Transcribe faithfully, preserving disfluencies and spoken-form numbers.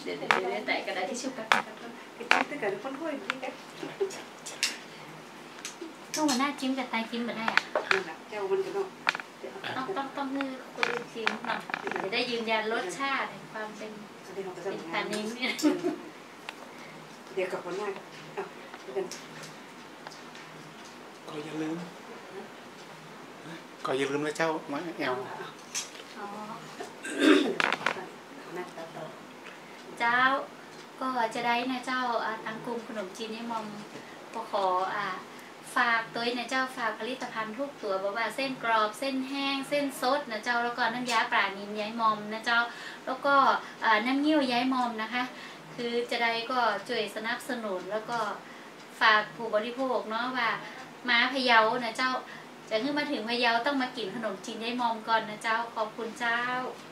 ดี๋ยวเดี๋ยวแต่กระดาษทิชชู่กันกินตั้งแต่คนห้อยนี่กันต้องมาหน้าจิ้มกับไตจิ้มมาได้อ่ะเจ้ามันก็ต้องต้องต้องต้องมือคุณจิ้มหน่อยจะได้ยืนยันรสชาติความเป็นเป็นปลานิ้มเนี่ยเดี๋ยวกับคนหน้าอ่ะกันก็อย่าลืมก็อย่าลืมนะเจ้ามาแอวเจ้าก็จะได้นะเจ้าทางกลุ่มขนมจีนยายมอมก็ขออ่าฝากตัวนะเจ้าฝากผลิตภัณฑ์ทุกตัวบอกว่าเส้นกรอบเส้นแห้งเส้นซดนะเจ้าแล้วก็น้ำยาปลานิลยายมอมนะเจ้าแล้วก็น้ำเงี้ยวยายมอมนะคะคือจะได้ก็ช่วยสนับสนุนแล้วก็ฝากผู้บริโภคเนาะว่ามาพะเยานะเจ้าจะขึ้นมาถึงพะเยาต้องมากินขนมจีนยายมอมก่อนนะเจ้าขอบคุณเจ้า